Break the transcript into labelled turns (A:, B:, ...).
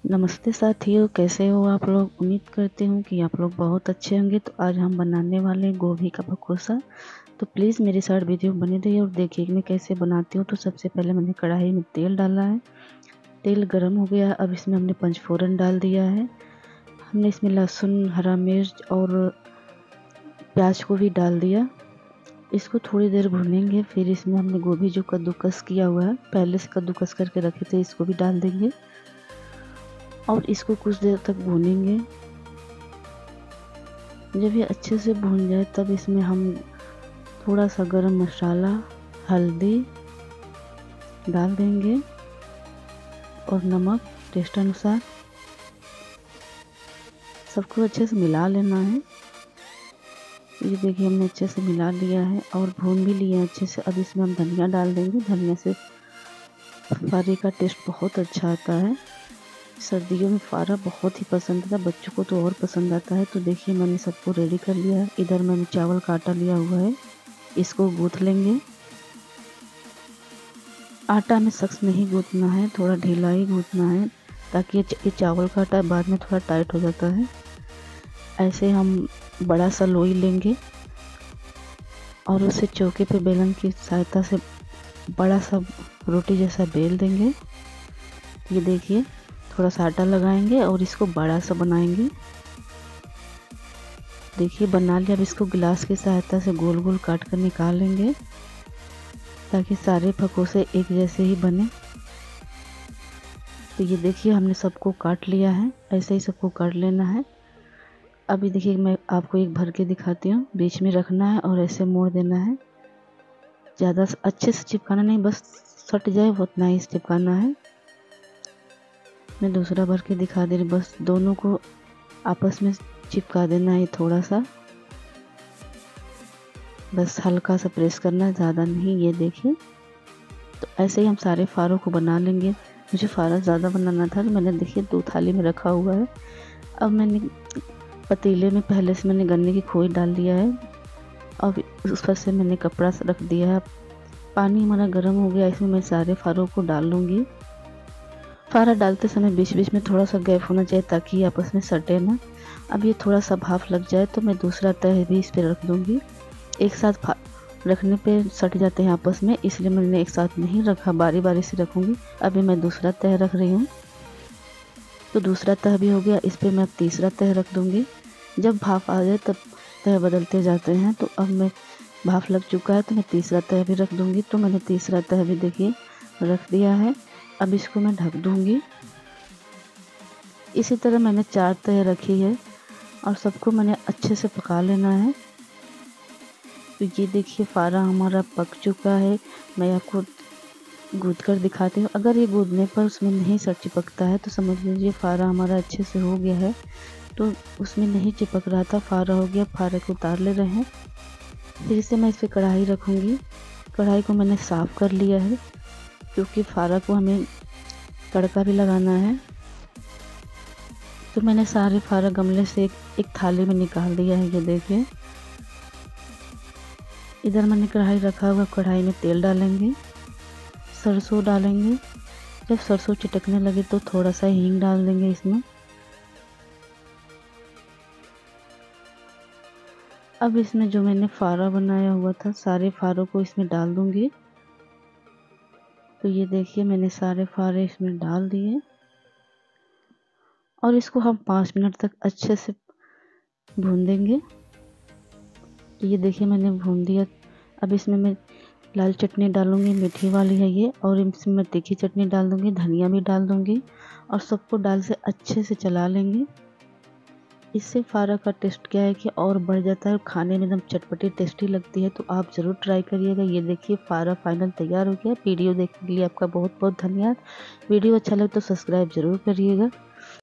A: नमस्ते साथियों, कैसे हो आप लोग। उम्मीद करती हूँ कि आप लोग बहुत अच्छे होंगे। तो आज हम बनाने वाले हैं गोभी का भकोसा। तो प्लीज़ मेरे साथ वीडियो बने रहिए और देखिए कि मैं कैसे बनाती हूँ। तो सबसे पहले मैंने कढ़ाई में तेल डाला है। तेल गरम हो गया। अब इसमें हमने पंचफोरन डाल दिया है। हमने इसमें लहसुन, हरा मिर्च और प्याज को भी डाल दिया। इसको थोड़ी देर भूनेंगे। फिर इसमें हमने गोभी जो कद्दूकस किया हुआ है, पहले से कद्दूकस करके रखे थे, इसको भी डाल देंगे और इसको कुछ देर तक भूनेंगे। जब ये अच्छे से भून जाए तब इसमें हम थोड़ा सा गरम मसाला, हल्दी डाल देंगे और नमक टेस्ट अनुसार। सबको अच्छे से मिला लेना है। ये देखिए हमने अच्छे से मिला लिया है और भून भी लिया अच्छे से। अब इसमें हम धनिया डाल देंगे। धनिया से फारे का टेस्ट बहुत अच्छा आता है। सर्दियों में फारा बहुत ही पसंद आता है, बच्चों को तो और पसंद आता है। तो देखिए मैंने सबको रेडी कर लिया है। इधर मैंने चावल का आटा लिया हुआ है, इसको गूँथ लेंगे। आटा में सख्त नहीं गूँथना है, थोड़ा ढीला ही गूँथना है, ताकि ये चावल का आटा बाद में थोड़ा टाइट हो जाता है। ऐसे हम बड़ा सा लोई लेंगे और उसे चौके पे बेलन की सहायता से बड़ा सा रोटी जैसा बेल देंगे। ये देखिए थोड़ा सा आटा लगाएंगे और इसको बड़ा सा बनाएंगे। देखिए बना लिया। अब इसको गिलास की सहायता से गोल गोल काट कर निकाल लेंगे, ताकि सारे भकोसे एक जैसे ही बने। तो ये देखिए हमने सबको काट लिया है। ऐसे ही सबको काट लेना है। अभी देखिए मैं आपको एक भर के दिखाती हूँ। बीच में रखना है और ऐसे मोड़ देना है। ज़्यादा अच्छे से चिपकाना नहीं, बस सट जाए उतना ही चिपकाना है। मैं दूसरा भर के दिखा दे रही। बस दोनों को आपस में चिपका देना है थोड़ा सा, बस हल्का सा प्रेस करना है, ज़्यादा नहीं। ये देखिए तो ऐसे ही हम सारे फारों को बना लेंगे। मुझे फारा ज़्यादा बनाना था तो मैंने देखिए 2 थाली में रखा हुआ है। अब मैंने पतीले में पहले से मैंने गन्ने की खोई डाल दिया है। अब उस पर से मैंने कपड़ा रख दिया है। पानी हमारा गर्म हो गया, इसमें मैं सारे फारों को डाल लूँगी। फारा डालते समय बीच बीच में थोड़ा सा गैप होना चाहिए, ताकि आपस में सटे ना। अब ये थोड़ा सा भाप लग जाए तो मैं दूसरा तह भी इस पर रख दूँगी। एक साथ रखने पे सट जाते हैं आपस में, इसलिए मैंने एक साथ नहीं रखा, बारी बारी से रखूँगी। अभी मैं दूसरा तह रख रही हूँ। तो दूसरा तह भी हो गया। इस पर मैं तीसरा तह रख दूँगी। जब भाप आ जाए तब तह बदलते जाते हैं। तो अब मैं भाप लग चुका है तो मैं तीसरा तह भी रख दूँगी। तो मैंने तीसरा तह भी देखिए रख दिया है। अब इसको मैं ढक दूँगी। इसी तरह मैंने 4 तह रखी है और सबको मैंने अच्छे से पका लेना है। तो ये देखिए फारा हमारा पक चुका है। मैं आपको गूँथ कर दिखाती हूँ। अगर ये गूँथने पर उसमें नहीं सर चिपकता है तो समझ लीजिए फारा हमारा अच्छे से हो गया है। तो उसमें नहीं चिपक रहा था, फारा हो गया। फारे को उतार ले रहे हैं। फिर से मैं इस पर कढ़ाई रखूँगी। कढ़ाई को मैंने साफ़ कर लिया है, क्योंकि फारा को हमें तड़का भी लगाना है। तो मैंने सारे फारा गमले से एक थाली में निकाल दिया है। ये देखिए इधर मैंने कढ़ाई रखा हुआ। कढ़ाई में तेल डालेंगे, सरसों डालेंगे। जब सरसों चिटकने लगे तो थोड़ा सा हींग डाल देंगे इसमें। अब इसमें जो मैंने फारा बनाया हुआ था, सारे फारों को इसमें डाल दूंगी। तो ये देखिए मैंने सारे फारे इसमें डाल दिए और इसको हम 5 मिनट तक अच्छे से भून देंगे। तो ये देखिए मैंने भून दिया। अब इसमें मैं लाल चटनी डालूंगी, मीठी वाली है ये, और इसमें मैं तीखी चटनी डाल दूंगी, धनिया भी डाल दूंगी और सबको डाल से अच्छे से चला लेंगे। इससे फारा का टेस्ट क्या है कि और बढ़ जाता है और खाने में एकदम चटपटी टेस्टी लगती है। तो आप ज़रूर ट्राई करिएगा। ये देखिए फारा फाइनल तैयार हो गया। वीडियो देखने के लिए आपका बहुत बहुत धन्यवाद। वीडियो अच्छा लगे तो सब्सक्राइब ज़रूर करिएगा।